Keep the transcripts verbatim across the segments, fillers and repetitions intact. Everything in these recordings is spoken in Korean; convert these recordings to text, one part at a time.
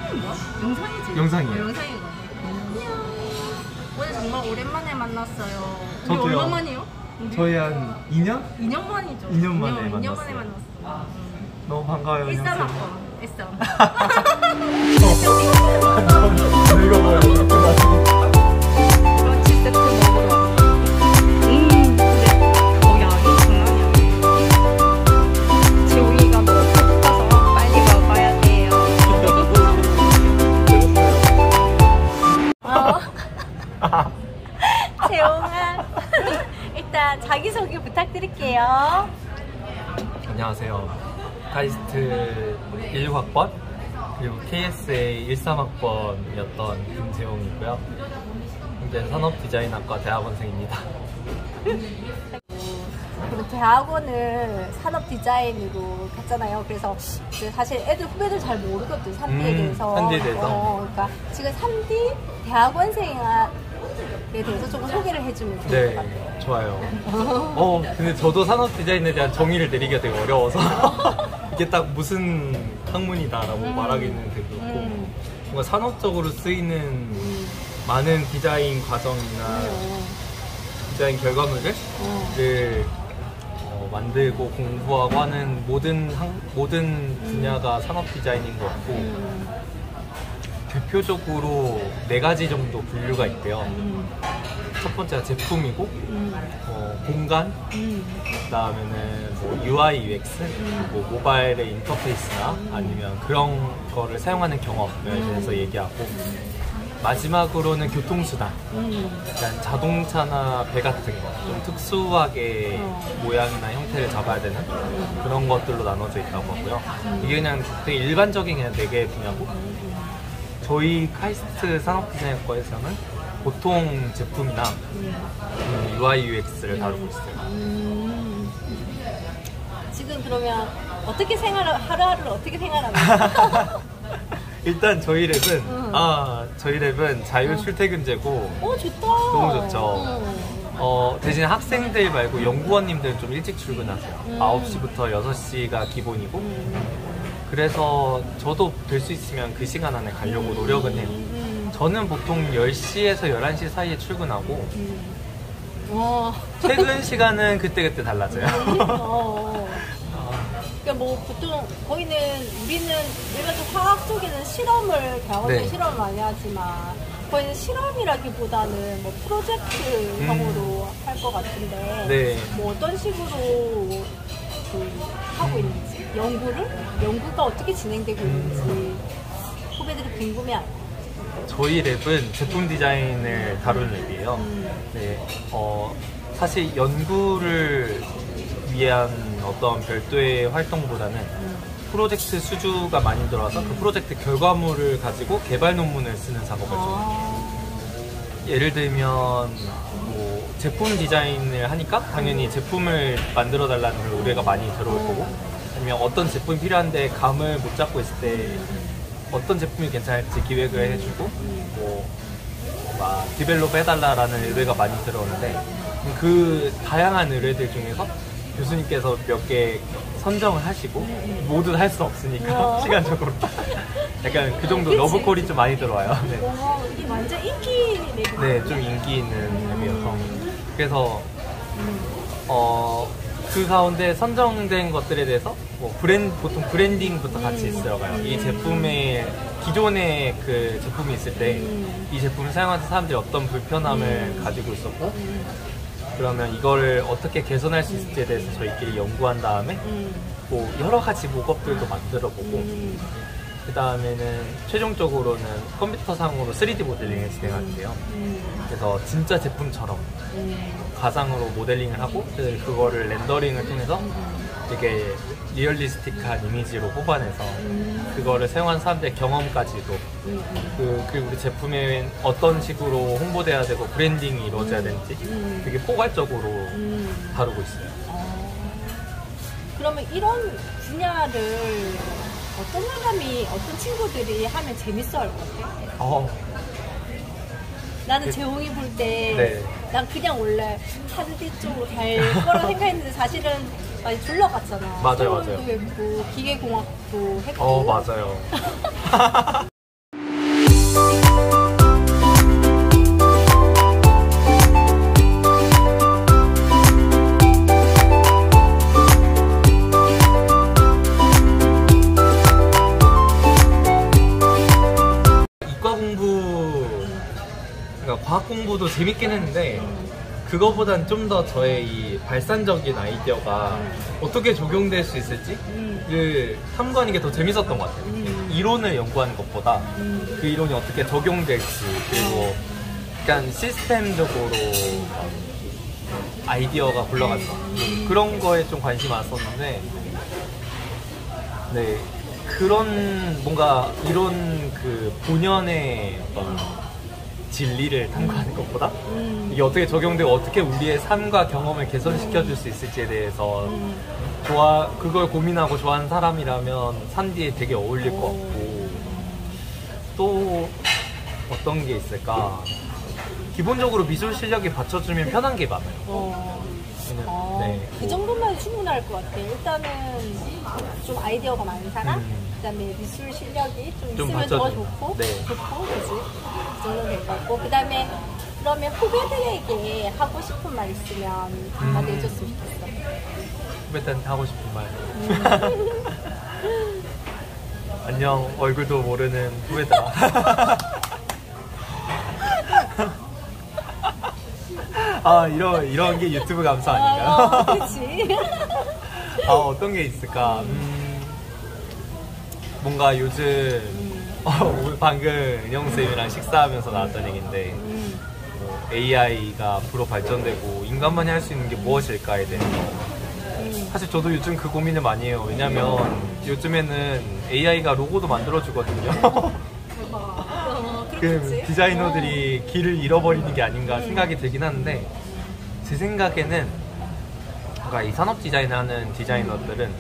영상은 뭐야? 영상이지? 영상이에요. 어, 영상이거든. 안녕. 오늘 정말 오랜만에 만났어요. 우리 저도요. 얼마 만이요? 우리? 저희 한 이 년? 이 년 만이죠. 이 년 만에 이 년 만났어요. 만에 만났어. 너무 반가워요. 일삼학번. 일삼. 늙어버려. 브런치 세트 먹으러 왔어. 음, 근데 거기 안이 장난이 아니야. 지웅이가 너무 배고파서 빨리 가봐야 돼요. 어? 재웅아, 일단 자기소개 부탁드릴게요. 안녕하세요. 카이스트 십육 학번 그리고 케이에스에이 십삼 학번이었던 김재용이고요. 현재 산업디자인학과 대학원생입니다. 그리고 대학원을 산업디자인으로 갔잖아요. 그래서 사실 애들 후배들 잘 모르거든, 삼디에 음, 대해서. 삼디에 대해서. 어, 그러니까 지금 삼디 대학원생에 대해서 조금 소개를 해주면 좋을 네, 것 같아요. 좋아요. 어, 근데 저도 산업디자인에 대한 정의를 내리기가 되게 어려워서 이게 딱 무슨 학문이다라고 음. 말하기는 되게 그렇고 음. 뭔가 산업적으로 쓰이는 음. 많은 디자인 과정이나 음. 디자인 결과물을 음. 를, 어, 만들고 공부하고 하는 모든 한, 모든 분야가 산업 디자인인 것 같고 음. 대표적으로 네 가지 정도 분류가 있대요. 음. 첫 번째가 제품이고 음. 어, 공간, 음. 그다음에는 뭐 유아이, 유엑스, 음. 뭐 모바일의 인터페이스나 음. 아니면 그런 거를 사용하는 경험에 대해서 음. 얘기하고 마지막으로는 교통수단, 음. 약간 자동차나 배 같은 거 좀 특수하게 어. 모양이나 형태를 잡아야 되는 그런 것들로 나눠져 있다고 하고요. 이게 그냥 되게 일반적인 그냥 네 개의 분야고 저희 카이스트 산업디자인학과에서는 보통 제품이나 음, 유아이, 유엑스를 다루고 있어요. 음. 지금 그러면 어떻게 생활을, 하루하루를 어떻게 생활합니까? 일단 저희 랩은 음. 아 저희 랩은 자율 출퇴근제고 오, 좋다. 너무 좋죠. 음. 어, 대신 학생들 말고 연구원님들은 좀 일찍 출근하세요. 음. 아홉 시부터 여섯 시가 기본이고 음. 그래서 저도 될 수 있으면 그 시간 안에 가려고 노력은 해요. 음. 저는 보통 열 시에서 열한 시 사이에 출근하고 음. 와. 퇴근 시간은 그때그때 달라져요. 어. 그러니까 뭐 보통 거기는 우리는 일반적 화학 쪽에는 실험을 대학원생 네. 실험을 많이 하지만 거기는 실험이라기보다는 뭐 프로젝트형으로 음. 할 것 같은데 네. 뭐 어떤 식으로 그 하고 음. 있는지 연구를 연구가 어떻게 진행되고 있는지 음. 후배들이 궁금해하고. 저희 랩은 제품 디자인을 다루는 랩이에요. 음. 네, 어, 사실 연구를 위한 어떤 별도의 활동보다는 음. 프로젝트 수주가 많이 들어와서 그 프로젝트 결과물을 가지고 개발 논문을 쓰는 작업을 좀 해요. 아. 예를 들면 뭐 제품 디자인을 하니까 당연히 제품을 만들어 달라는 의뢰가 많이 들어올 거고 아니면 어떤 제품이 필요한데 감을 못 잡고 있을 때 어떤 제품이 괜찮을지 기획을 해주고 뭐 막 디벨롭 해달라라는 의뢰가 많이 들어오는데 그 다양한 의뢰들 중에서 교수님께서 몇 개 선정을 하시고 모두 할 수 없으니까 시간적으로 약간 그 정도 러브콜이 좀 많이 들어와요. 네. 와, 이게 완전 인기 랩이네. 네, 좀 인기 있는 랩이어서 그래서 어, 그 가운데 선정된 것들에 대해서 뭐 브랜 보통 브랜딩부터 같이 들어가요. 이 제품의 기존의 그 제품이 있을 때 이 제품을 사용하는 사람들이 어떤 불편함을 가지고 있었고 그러면 이거를 어떻게 개선할 수 있을지에 대해서 저희끼리 연구한 다음에 뭐 여러 가지 목업들도 만들어 보고 그 다음에는 최종적으로는 컴퓨터상으로 쓰리디 모델링을 진행하는데요. 그래서 진짜 제품처럼 가상으로 모델링을 하고 그거를 렌더링을 통해서 되게 리얼리스틱한 이미지로 뽑아내서 그거를 사용한 사람들의 경험까지도 그, 그리고 우리 제품에 어떤 식으로 홍보돼야 되고 브랜딩이 이루어져야 되는지 되게 포괄적으로 다루고 있어요. 그러면 이런 분야를 어떤 사람이, 어떤 친구들이 하면 재밌어 할 것 같아? 어, 나는 그, 재홍이 볼 때, 네. 난 그냥 원래 하드디 쪽으로 갈 거라 생각했는데 사실은 많이 둘러갔잖아. 맞아요, 맞아요. 해보고 기계공학도 했고. 어, 맞아요. 그러니까 과학 공부도 재밌긴 했는데 그거보단 좀 더 저의 이 발산적인 아이디어가 어떻게 적용될 수 있을지를 탐구하는 게 더 재밌었던 것 같아요. 음. 이론을 연구하는 것보다 음. 그 이론이 어떻게 적용될지, 그리고 약간 시스템적으로 아이디어가 굴러가는 거 그런 거에 좀 관심이 많았었는데, 네, 그런 뭔가 이런 그 본연의 어떤 진리를 탐구하는 것보다 음. 이게 어떻게 적용되고 어떻게 우리의 삶과 경험을 개선시켜 줄 수 있을지에 대해서 음. 좋아, 그걸 고민하고 좋아하는 사람이라면 산디에 되게 어울릴 것 같고, 또 어떤 게 있을까? 기본적으로 미술 실력이 받쳐주면 편한 게 많아요. 어. 그냥, 어, 네. 그 정도면 충분할 것 같아. 일단은 좀 아이디어가 많은 사람, 음. 그다음에 미술 실력이 좀 좀 있으면 더 받쳐주는. 좋고, 네. 좋고, 그지? 그 정도 될 것 같고, 그다음에 그러면 후배들에게 하고 싶은 말 있으면 한마디 음. 해줬으면 좋겠어. 후배들한테 하고 싶은 말. 음. 안녕, 얼굴도 모르는 후배들아. 아, 이런, 이런 게 유튜브 감사 아닌가요? 어, 그렇지. 아, 어떤 게 있을까? 음, 뭔가 요즘, 음. 어, 오늘 방금 은영쌤이랑 식사하면서 나왔던 얘기인데, 음. 뭐 에이아이가 앞으로 발전되고 인간만이 할 수 있는 게 무엇일까에 대해서. 음. 사실 저도 요즘 그 고민을 많이 해요. 왜냐면 요즘에는 에이아이가 로고도 만들어주거든요. 대박. 어, 그 그렇겠지. 디자이너들이 길을 잃어버리는 게 아닌가 생각이 들긴 하는데, 제 생각에는 그러니까 이 산업 디자인을 하는 디자이너들은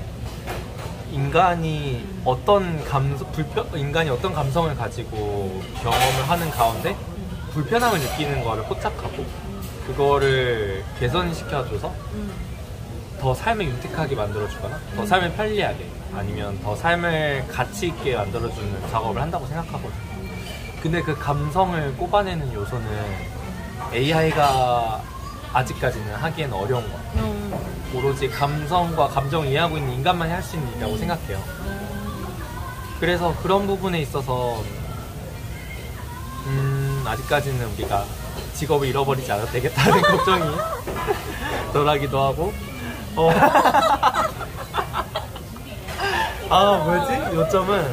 인간이 어떤 감성, 불편, 인간이 어떤 감성을 가지고 경험을 하는 가운데 불편함을 느끼는 거를 포착하고 그거를 개선시켜줘서 음. 더 삶을 윤택하게 만들어주거나 더 삶을 편리하게, 아니면 더 삶을 가치 있게 만들어주는 작업을 한다고 생각하거든요. 근데 그 감성을 꼽아내는 요소는 에이아이가 아직까지는 하기에는 어려운 것 같아요. 음. 오로지 감성과 감정을 이해하고 있는 인간만이 할 수 있는 일이라고 생각해요. 그래서 그런 부분에 있어서 음, 아직까지는 우리가 직업을 잃어버리지 않아도 되겠다는 걱정이 덜하기도 하고. 어. 아, 뭐지? 요점은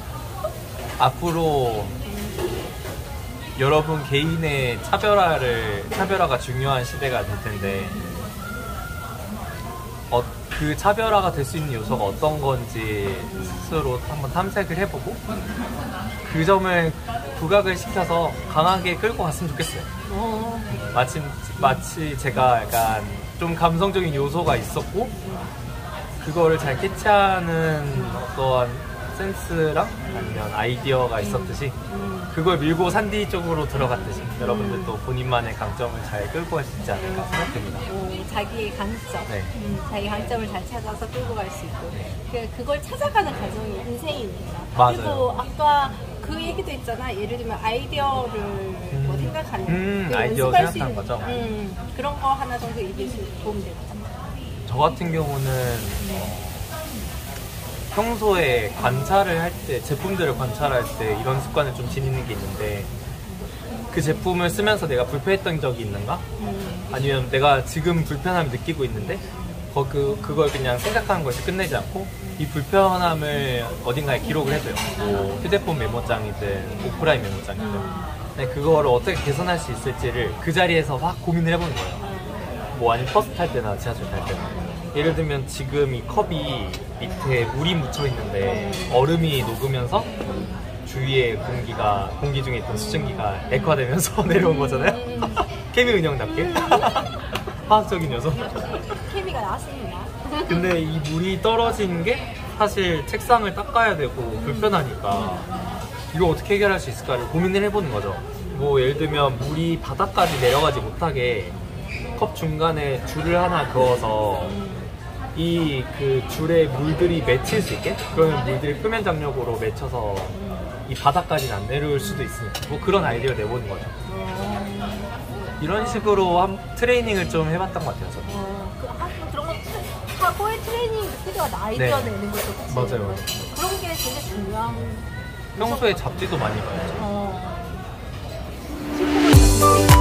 앞으로 여러분 개인의 차별화를, 차별화가 중요한 시대가 될 텐데, 어, 그 차별화가 될 수 있는 요소가 어떤 건지 스스로 한번 탐색을 해보고 그 점을 부각을 시켜서 강하게 끌고 갔으면 좋겠어요. 어. 마침, 마치 제가 약간 좀 감성적인 요소가 있었고 그거를 잘 캐치하는 어떠한 센스랑 아니면 아이디어가 있었듯이 그걸 밀고 산디 쪽으로 들어갔듯이 여러분들도 본인만의 강점을 잘 끌고 갈 수 있지 않을까 생각됩니다. 오, 자기의 강점, 네. 음, 자기 강점을 잘 찾아서 끌고 갈 수 있고, 네. 그, 그걸 찾아가는 과정이 인생이니까. 맞아요. 그리고 아까 그 얘기도 있잖아. 예를 들면 아이디어를 뭐 생각하는, 음, 그리고 아이디어 연습할 수 생각하는 있는, 거죠. 음, 그런 거 하나 정도 얘기해 주면 도움 될 것 같아. 저 같은 경우는 평소에 관찰을 할 때, 제품들을 관찰할 때 이런 습관을 좀 지니는 게 있는데, 그 제품을 쓰면서 내가 불편했던 적이 있는가? 음. 아니면 내가 지금 불편함을 느끼고 있는데 거, 그, 그걸 그냥 생각하는 것이 끝내지 않고 이 불편함을 어딘가에 기록을 해줘요. 뭐 휴대폰 메모장이든 오프라인 메모장이든. 근데 그거를 어떻게 개선할 수 있을지를 그 자리에서 막 고민을 해보는 거예요. 뭐 아니면 버스 탈 때나 지하철 탈 때나. 예를 들면 지금 이 컵이 밑에 물이 묻혀 있는데 얼음이 녹으면서 주위에 공기가, 공기 중에 있던 수증기가 액화되면서 내려온 거잖아요. 케미 은영답게. 화학적인 요소. 케미가 나왔습니다. 근데 이 물이 떨어지는 게 사실 책상을 닦아야 되고 불편하니까 이거 어떻게 해결할 수 있을까를 고민을 해보는 거죠. 뭐 예를 들면 물이 바닥까지 내려가지 못하게 컵 중간에 줄을 하나 그어서 이 그 줄에 물들이 맺힐 수 있게, 그러면 물들이 표면 장력으로 맺혀서 이 바닥까지는 안 내려올 수도 있으니까 뭐 그런 아이디어를 내보는 거죠. 이런 식으로 한 트레이닝을 좀 해봤던 것 같아요. 저는. 어, 그, 하, 그런 거 사고의 트레이닝 필요하다. 아이디어 네. 내는 것도 그치? 맞아요, 맞아요. 그런 게 되게 중요한. 평소에 잡지도 많이 봐요. 어. 음.